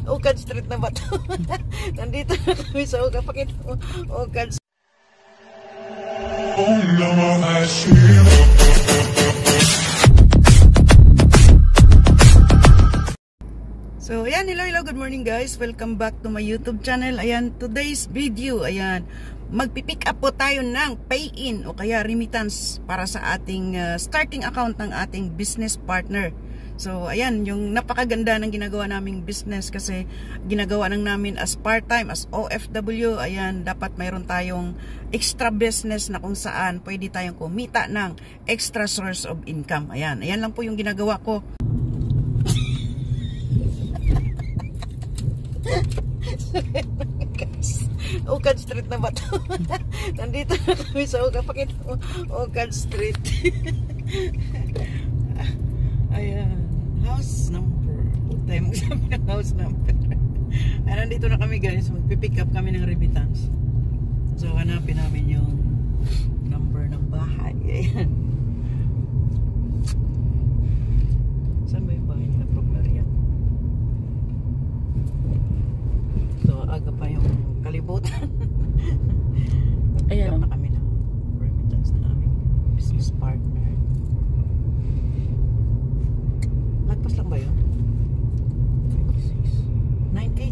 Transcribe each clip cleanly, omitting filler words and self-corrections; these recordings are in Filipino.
Ukad Street na ba ito? Nandito na kami sa Ukad. Pakita mo, Ukad Street. So, ayan, hello, good morning guys. Welcome back to my YouTube channel. Ayan, today's video, ayan, magpipick up po tayo ng pay-in o kaya remittance para sa ating starting account ng ating business partner. So, ayan, yung napakaganda ng ginagawa naming business kasi ginagawa ng namin as part-time, as OFW. Ayan, dapat mayroon tayong extra business na kung saan pwede tayong kumita ng extra source of income. Ayan, ayan lang po yung ginagawa ko. Ukad Street na ba ito? Nandito na kami sa Ukad. Pakita mo, Ukad Street. Ayan, house number. Huwag tayo magsabi ng house number. Ayan, nandito na kami guys. Magpipick up kami ng remittance. So, hanapin namin yung number ng bahay. Ayan. Saan ba yung bahay nila? Proglaria. So, aga pa yung kalibutan. Ayan na kami ng remittance na aming business partner. Lagpas lang ba yun? 96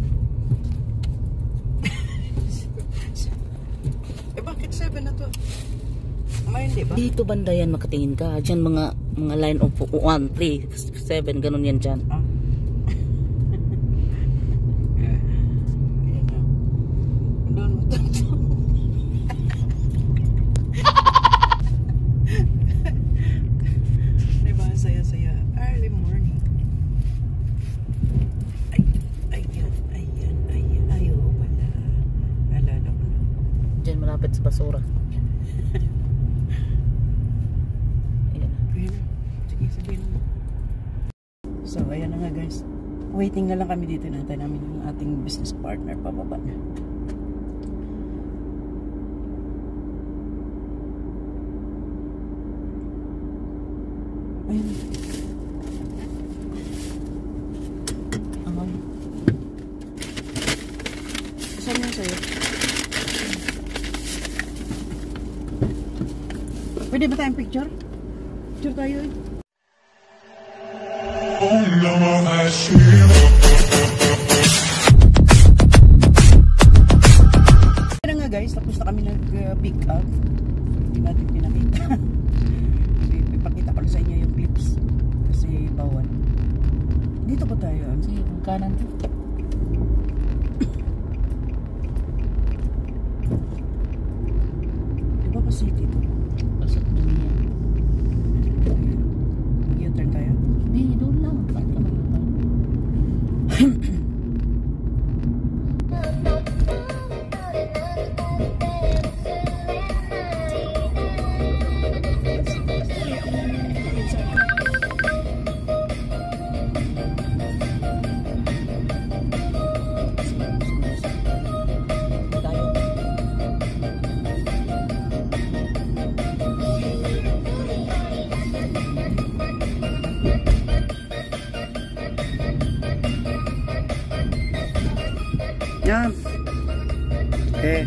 98 eh bakit 7 na to? May hindi ba? Dito banda yan, makatingin ka. Diyan mga line of 1, 3, 7, ganun yan dyan. Ah. Diba, saya-saya early morning. Ayan, ayaw pala. Nalala ko na. Diyan malapit sa basura. Ayan. Sige, sabihin mo. So, ayan na nga guys. Waiting na lang kami dito. Natin namin yung ating business partner pababa na. Ayun. Saan yun sa'yo? Pwede ba tayong picture? Picture tayo eh. Kaya nga guys, tapos na kami nag-pick up. Hindi natin pinakita. Ipakita ko sa inyo yung clips kasi bawal. Dito ba tayo? Sige, kanan to. Diba pa city to? Pasok doon yan. Mag-u-turn tayo? Hindi, doon lang. Bakit ka mag-u-turn? Yan. Okay.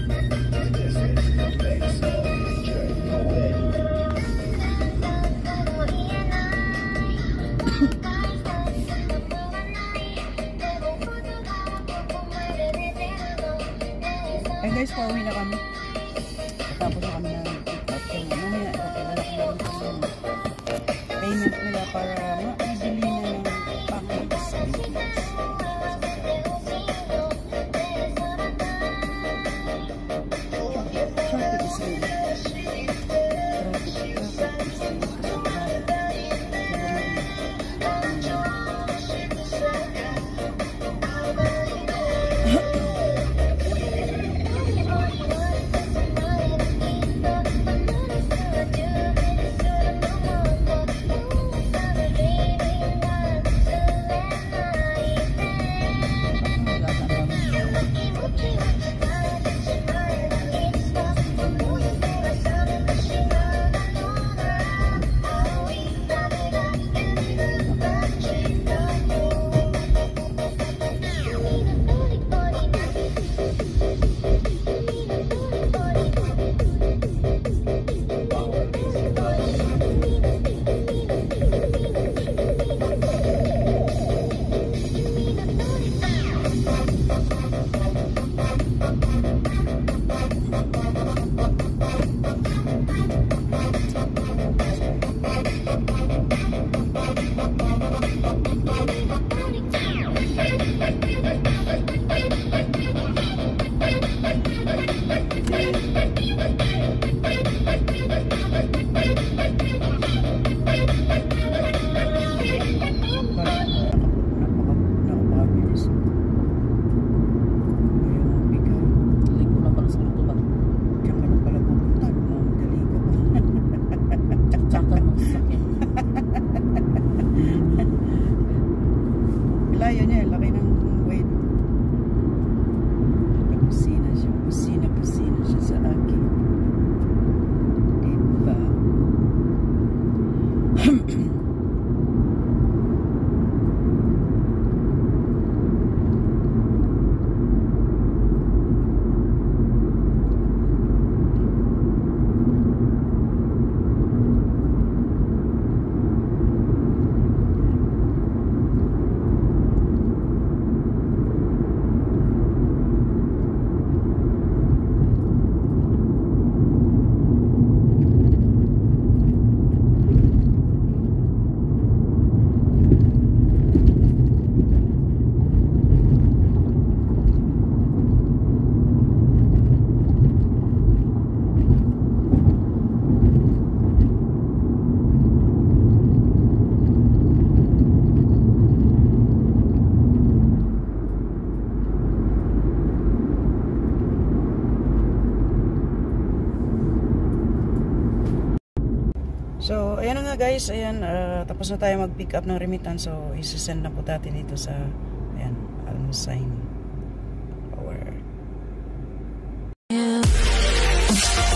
Ay guys, pauwi na kami. Tapos na kami na pick up. So, mamaya, ipapalala ko lang yung payment nila para maibili na ng pang-business. Napakabilis. Ayaw mo bigay. Ligo lang pala sa luto ba? Diyan ka na pala pupunta. Mamadali ka pa. Tsaka ng sakit. Layo niya. Laki ng weight. Pusina siya. Pusina siya sa akin. Diba? So, ayan na nga guys, ayan, tapos na tayo mag-pick up ng remittance. So, isi-send na po natin dito sa, ayan, Almusine Power.